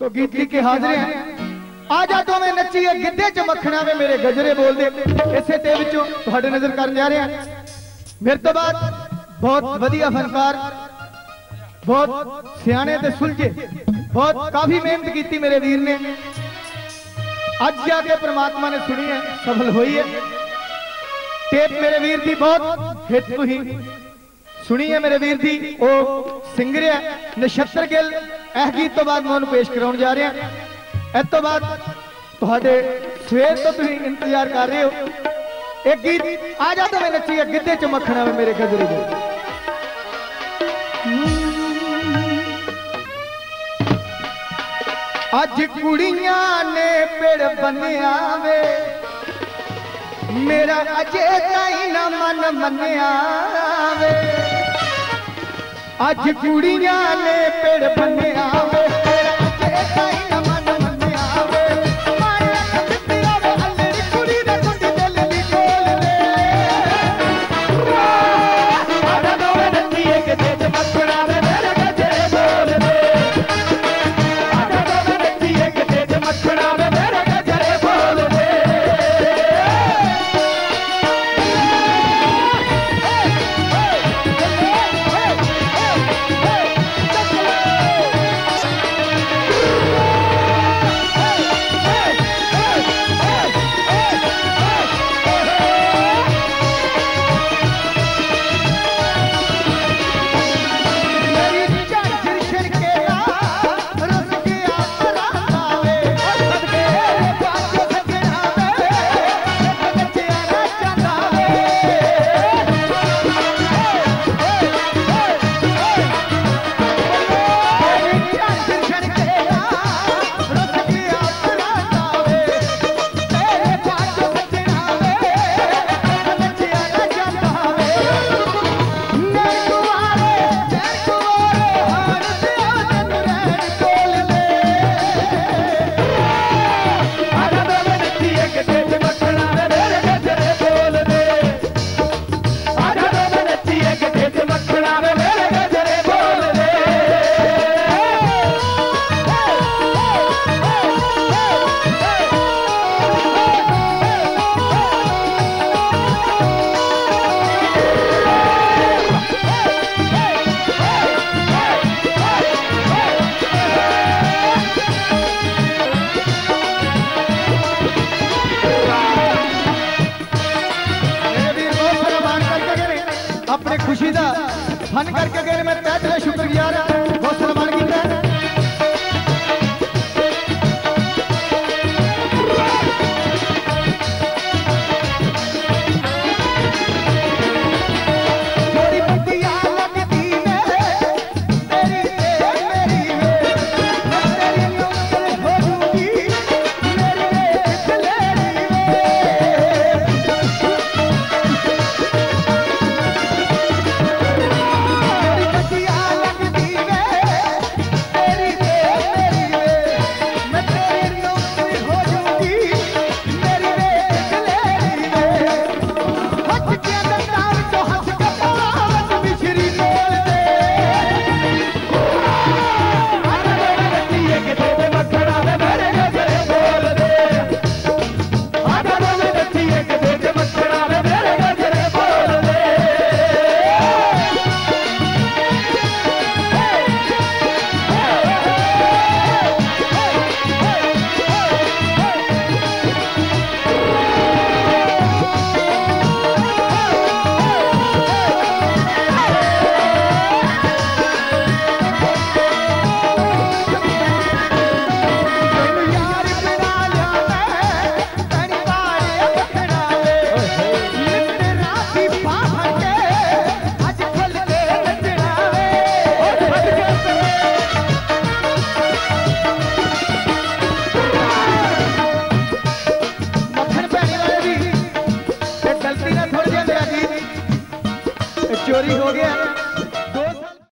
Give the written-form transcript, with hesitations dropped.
तो गीत ली के हाजिर हैं। आजा तो मैं नचिए गिद्धे च मखना वे मेरे गजरे बोल दे। इसे ते विचों तुहाडे नजर करन जा रहे हैं। मेरे तो बाद बहुत वधिया फनकार, बहुत सियाने ते सुलझे, बहुत काफी मेहनत की मेरे वीर ने। अज जाके परमात्मा ने सुनी है, सफल हुई है। टेप मेरे वीर की बहुत हिट हुई, सुनी है मेरे वीर की। वो सिंगर है नक्षत्र गिल। यह गीत तो बाद मैं उन्होंने पेश कराने जा रहे हैं। इस तो बाद तुहाडे सवेर तो तुम इंतजार कर रहे हो। एक गीत आजा तो मैं नचिए गिद्धे च मखना वे मेरे गजरे दे। अज कुड़ियां ने पेड़ बनिया वे मेरा अजे ताई ना मन मनिया वे। अज कुड़ियां ने पेड़ बनिया